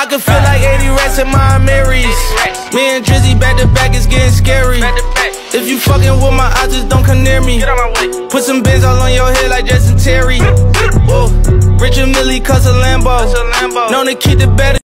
I can feel like 80 rats in my Marys. Me and Drizzy back to back, it's getting scary. If you fucking with my eyes, just don't come near me. Put some bins all on your head like Justin Terry. Whoa. Rich and Millie cuss a Lambo. Known to keep the better.